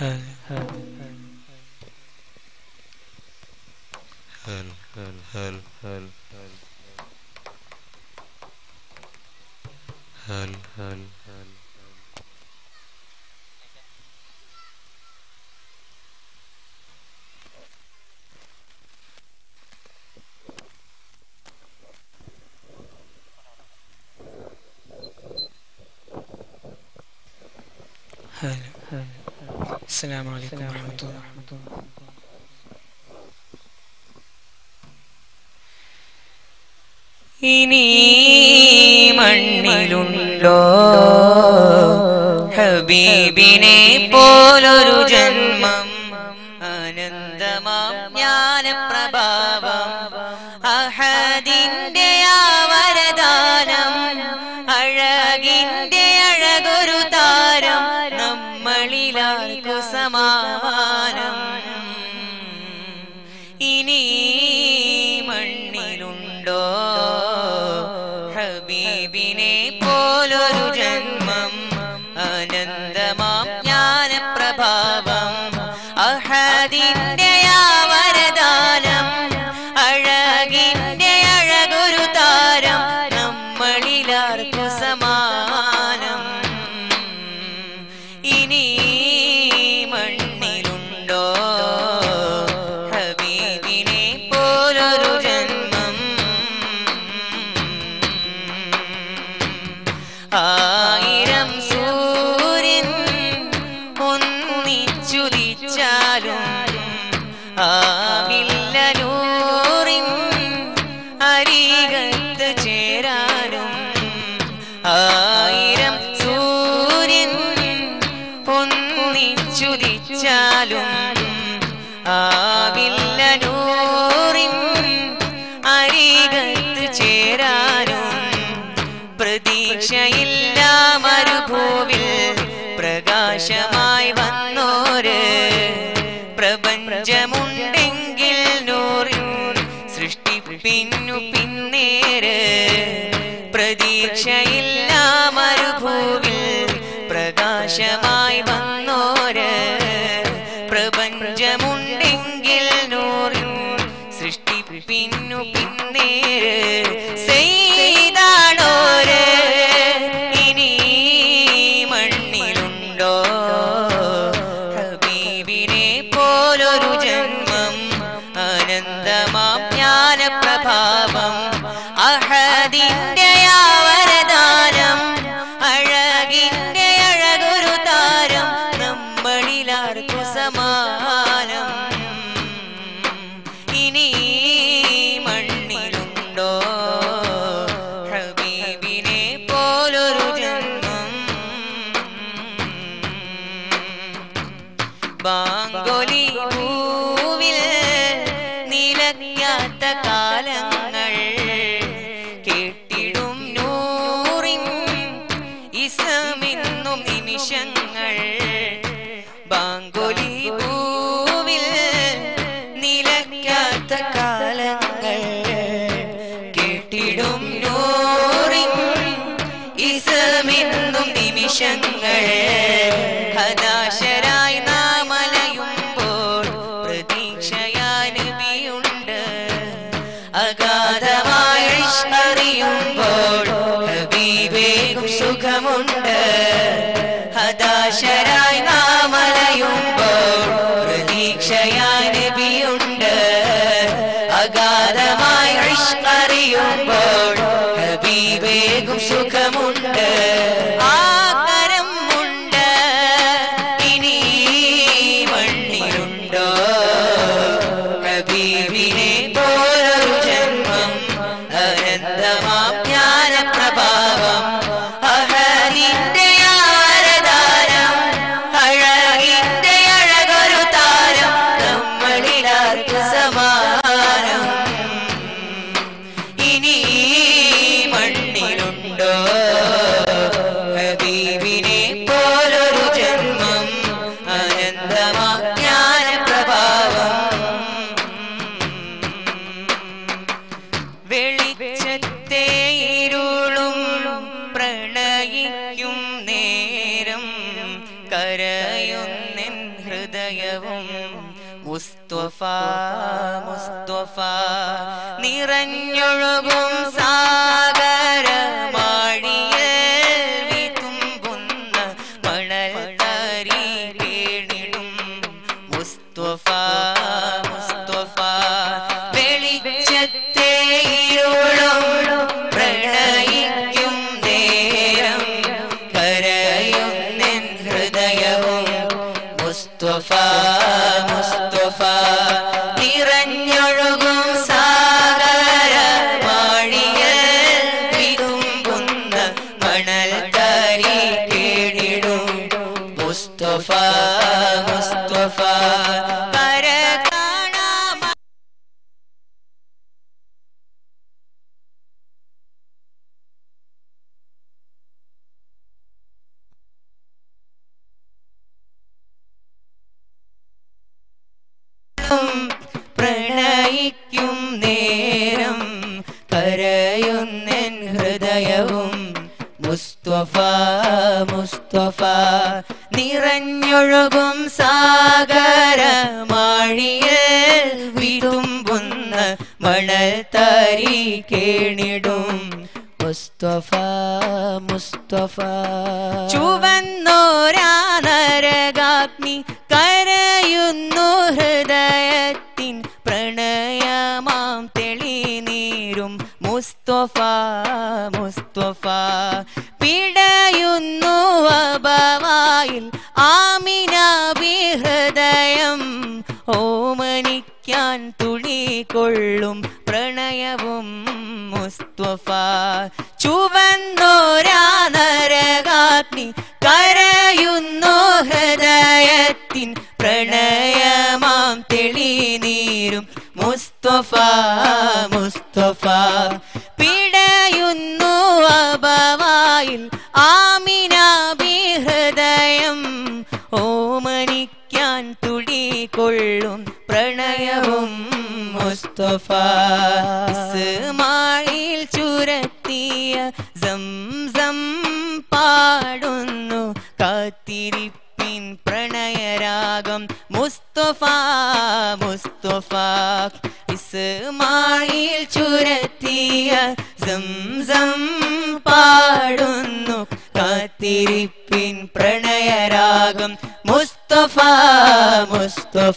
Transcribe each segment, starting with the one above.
السلام عليكم ورحمة الله. ഇനി മണ്ണിലുണ്ടോ ഹബീബിനെ പോലൊരു ജന്മം, അനന്തമാം ജ്ഞാനപ്രഭാവം, അഹദിന്റെ ആവരദാനം, അഴകിന്റെ അഴകൊരു താരം, നമ്മളിലാർക്കു സമാനം. ഇനി മണ്ണിലുണ്ടോ ഹബീബിനെ പോലൊരു ജന്മം, അനന്തമാം ജ്ഞാനപ്രഭാവം, അഹദിന്റെ ആവരദാനം, അഴകിന്റെ അഴകൊരു താരം, നമ്മളിലാർക്കു സമാനം. ഇനി മണ്ണിലുണ്ടോ ഹബീബിനെ പോലൊരു ജന്മം, ആയിരം സൂര്യൻ ഒന്നിച്ചുദിച്ചാലും ആവില്ല നൂറിൻ അരികത്ത് ചേരാനും, ആയിരം സൂര്യൻ ഒന്നിച്ചുദിച്ചാലും ആവില്ല നൂറിൻ അരികത്ത് ചേരാനും, പ്രതീക്ഷയില്ല മരുഭൂവിൽ പ്രകാശമായി വന്നോര്, പ്രപഞ്ചമുണ്ടെങ്കിൽ നൂറിൻ സൃഷ്ടിപ്പിന്നു പിന്നേര്, പ്രതീക്ഷയില്ല മരുഭൂവിൽ പ്രകാശമായി വന്നോര്, പ്രപഞ്ചമുണ്ടെങ്കിൽ നൂറിൻ സൃഷ്ടിപ്പിന്നു പിന്നേര്, സെയ്താണോര്. ഇനി മണ്ണിലുണ്ടോ ഹബീബിനെ പോലൊരു ജന്മം, അനന്തമാം ജ്ഞാനപ്രഭാവം, അഹദിന്റെ ആവരദാനം, അഴകിന്റെ അഴകൊരു താരം, നമ്മളിലാർക്കു സമാനം. ഇനി മണ്ണിലുണ്ടോ ഹബീബിനെ പോലൊരു ജന്മം, ബാങ്കൊലി പൂവിൽ നിലയ്ക്കാത്ത കാലങ്ങൾ, കേട്ടിടും നൂറിൻ ഇസമിന്നും നിമിഷങ്ങൾ, ബാങ്കൊലി പൂവിൽ നിലയ്ക്കാത്ത കാലങ്ങൾ, കേട്ടിടും നൂറിൻ ഇസമിന്നും നിമിഷങ്ങൾ, ഹദാശരായി നാം അലയുമ്പോൾ പ്രതീക്ഷയായി നബിയുണ്ട്, അഗാധമായ ഇശ്ഖ് അറിയുമ്പോൾ ഹബീബേകും സുഖമുണ്ട്, ഹദാശരായി നാം അലയുമ്പോൾ പ്രതീക്ഷയായി നബിയുണ്ട്, അഗാധമായ ഇശ്ഖ് അറിയുമ്പോൾ ഹബീബേകും സുഖമുണ്ട്, ആ കരം ഉണ്ട്. ഇനി മണ്ണിലുണ്ടോ ഹബീബിനെ പോലൊരു ജന്മം, അനന്തമാം ജ്ഞാനപ്രഭാവം, അഹദിന്റെ ആവരദാനം, അഴകിന്റെ അഴകൊരു താരം, നമ്മളിലാർക്കു സമാനം. ഇനി മണ്ണിലുണ്ടോ ഹബീബിനെ പോലൊരു ജന്മം, അനന്തമാം ജ്ഞാനപ്രഭാവം, വെളിച്ചത്തെ ഇരുളും മുസ്തഫ നിറഞ്ഞൊഴുകും സാഗരമാഴിയിൽ വിതുമ്പുന്ന മണൽ തരി കേണിടും മുസ്തഫ മുസ്തഫ വെളിച്ചത്തെ ഇരുളും പ്രണയിക്കും നേരം കരയുന്നെൻ ഹൃദയവും മുസ്തഫ മുസ്തഫ നിറഞ്ഞൊഴുകും സാഗരമാഴിയിൽ വിതുമ്പുന്ന മണൽ തരി കേണിടും മുസ്തഫ മുസ്തഫ പ്രണയിക്കും നേരം കരയുന്നെൻ ഹൃദയവും മുസ്തഫ മുസ്തഫ നിറഞ്ഞൊഴുകും സാഗരമാഴിയിൽ വിതുമ്പുന്ന മണൽ തരി കേണിടും മുസ്തഫ മുസ്തഫ ചുവന്നോരാ നരകാഗ്നി കരയുന്നു ഹൃദയത്തിൻ പ്രണയമാം തെളിനീരും മുസ്തഫ മുസ്തഫ പിടയുന്നു അബവായിൽ ആമിനാബി ഹൃദയം ഓമനിക്കാൻ തുണി കൊള്ളും പ്രണയവും മുസ്തഫ ചുവന്നോരാ നരകാഗ്നി കരയുന്നു ഹൃദയത്തിൻ പ്രണയമാം തെളിനീരും മുസ്തഫ മുസ്തഫ പിടയുന്നു അബവായിൽ ആമിനാബി ഹൃദയം ഓമനിക്കാൻ തുടി കൊള്ളും പ്രണയവും മുസ്തഫ ഇസ്മായിൽ ചുരത്തിയ സംസം പാടുന്നു കാത്തിരിപ്പിൻ പ്രണയരാഗം മുസ്തഫ മുസ്തഫ ഇസ്മായിൽ ചുരത്തിയ സംസം പാടുന്നു കാത്തിരിപ്പിൻ പ്രണയരാഗം മുസ്തഫ മുസ്തഫ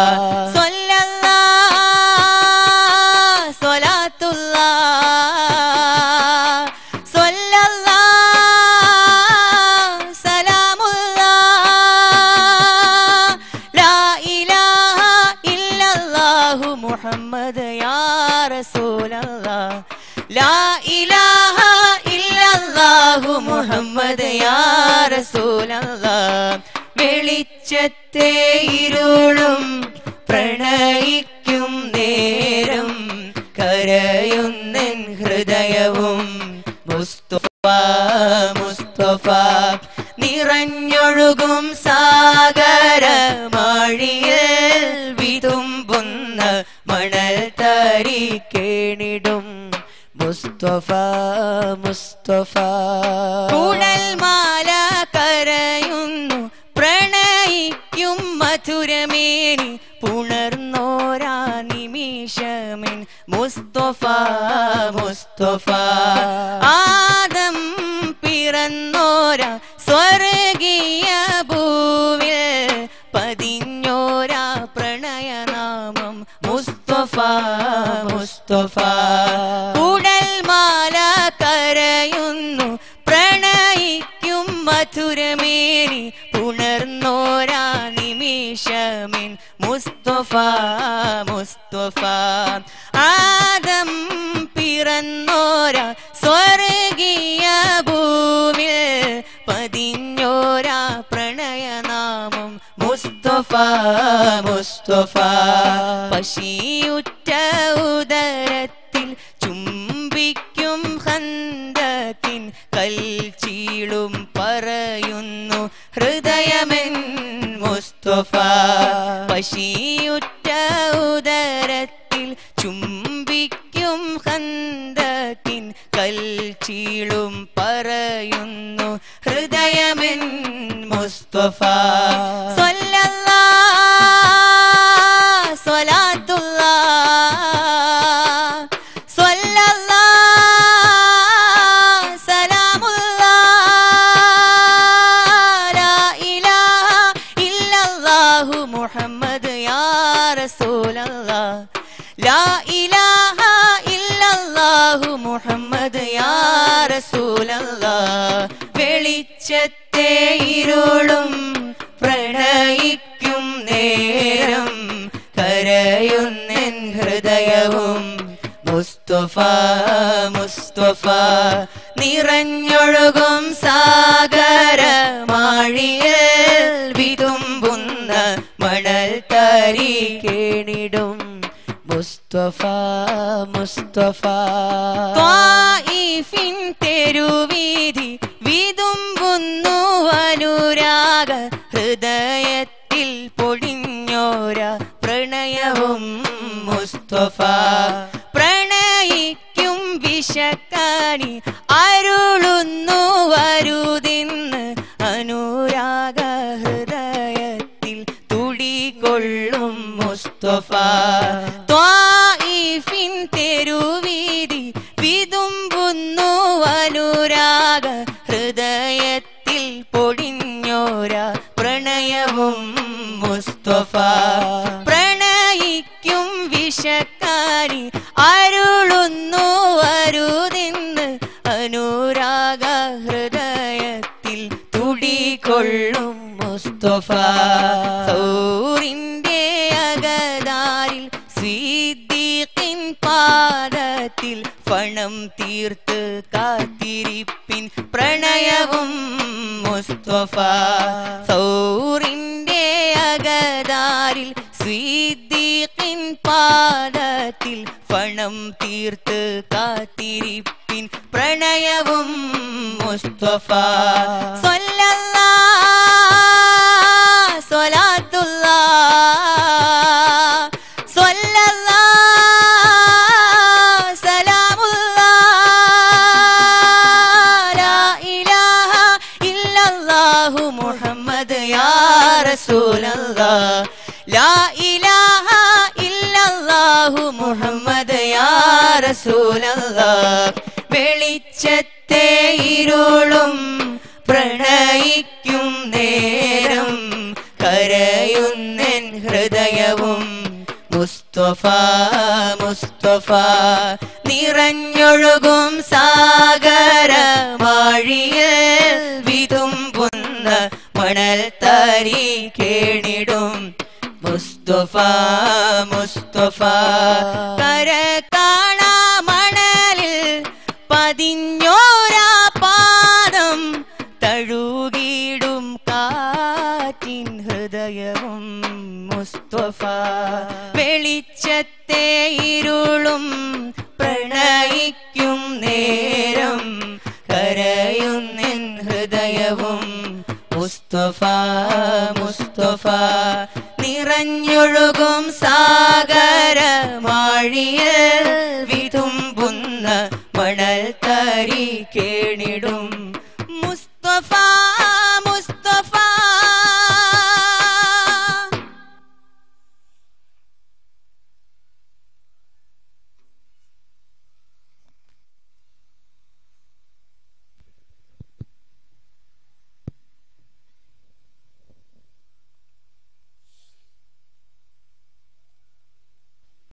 മുഹമ്മദ് യാ റസൂലല്ലാഹ് ലാ ഇലാഹ ഇല്ലല്ലാഹു മുഹമ്മദ് യാ റസൂലല്ലാഹ് വെളിച്ചത്തെ ഇരുളും പ്രണയിക്കും നേരം കരയുന്നെൻ ഹൃദയവും മുസ്തഫ മുസ്തഫ നിറഞ്ഞൊഴുകും സാഗരമാഴിയിൽ വിതുമ്പുന്ന മണൽ തരി കേണിടും മുസ്തഫ മുസ്തഫ കൂടൽ മാല കരയുന്നു പ്രണയിക്കും മധുരമേനി പുണർന്നോരാ നിമിഷമിൻ മുസ്തഫ മുസ്തഫ ആദം പിറന്നോരാ സ്വർഗീയ ഭൂവിൽ പതിഞ്ഞോരാ പ്രണയനാമം മുസ്തഫ മുസ്തഫ കൂടൽ മാല കരയുന്നു പ്രണയിക്കും മധുരമേനി പുണർന്നോരാ നിമിഷമിൻ മുസ്തഫ മുസ്തഫ ആദം പിറന്നോരാ സ്വർഗീയ ഭൂവിൽ പതിഞ്ഞോരാ പ്രണയനാമം മുസ്തഫ മുസ്തഫ പശിയുറ്റ ഉദരത്തിൽ ചുംബിക്കും ഖന്ദക്കിൻ കൽച്ചീളും പറയുന്നു ഹൃദയമെൻ മുസ്തഫ പശിയുറ്റ ഉദരത്തിൽ ചുംബിക്കും ഖന്ദക്കിൻ കൽച്ചീളും പറയുന്നു ഹൃദയമെൻ മുസ്തഫ സ്വല്ലല്ലാഹു മുഹമ്മദ് യാ റസൂലല്ലാഹ് വെളിച്ചത്തെ ഇരുളും പ്രണയിക്കും നേരം കരയുന്നെൻ ഹൃദയവും മുസ്തഫ മുസ്തഫ നിറഞ്ഞൊഴുകും സാഗരമാഴിയിൽ വിതുമ്പുന്ന മണൽ തരി കേണിടും മുസ്തഫ മുസ്തഫ ത്വായിഫിൻ തെരുവീഥി വിതുമ്പുന്നു അനുരാഗ ഹൃദയത്തിൽ പൊടിഞ്ഞോര പ്രണയവും മുസ്തഫ പ്രണയിക്കും വിശക്കാനി അരുളുന്നു വരുതിന്ന് അനുരാഗ ഹൃദയത്തിൽ തുടികൊള്ളും മുസ്തഫ ത്വായിഫിൻ തെരുവീഥി വിതുമ്പുന്നു അനുരാഗ ഹൃദയത്തിൽ പൊടിഞ്ഞോര പ്രണയവും മുസ്തഫ പ്രണയിക്കും വിശക്കാരി അരുളുന്നു വരുതിന്ന് അനുരാഗ ഹൃദയത്തിൽ തുടികൊള്ളും മുസ്തഫ സൗറിന്റെ അകതാരിൽ സ്വീദ്ദീഖിൻ പാദത്തിൽ ഫണം തീർത്ത് കാത്തിരിപ്പിൻ പ്രണയവും മുസ്തഫ സൗറിന്റെ അകതാരിൽ സ്വീദ്ദീഖിൻ പാദത്തിൽ ഫണം തീർത്ത് കാത്തിരിപ്പിൻ പ്രണയവും മുസ്തഫ സ്വല്ലല്ലാഹ് സ്വലാത്തുല്ലാഹ് സ്വല്ലല്ലാഹ് സലാമുല്ലാഹ് ലാ ഇലാഹ ഇല്ലല്ലാഹു മുഹമ്മദ് യാ റസൂലല്ലാഹ് ലാ ഇലാഹ ഇല്ലല്ലാഹു മുഹമ്മദ് യാ റസൂലല്ലാഹ് വെളിച്ചത്തെ ഇരുളും പ്രണയിക്കും നേരം കരയുന്നെൻ ഹൃദയവും മുസ്തഫ മുസ്തഫ നിറഞ്ഞൊഴുകും സാഗരമാഴിയിൽ വിതുമ്പുന്ന മണൽ തരി കേണിടും മുസ്തഫ മുസ്തഫ കര കാണാ മണലിൽ പതിഞ്ഞോരാ പാദം തഴുകിടും കാറ്റിൻ ഹൃദയവും മുസ്തഫ വെളിച്ചത്തെ ഇരുളും പ്രണയിക്കും നേരം കരയുന്നെൻ ഹൃദയവും മുസ്തഫ മുസ്തഫ നിറഞ്ഞൊഴുകും സാഗരമാഴിയിൽ വിതുമ്പുന്ന മണൽ തരി കേണിടും മുസ്തഫ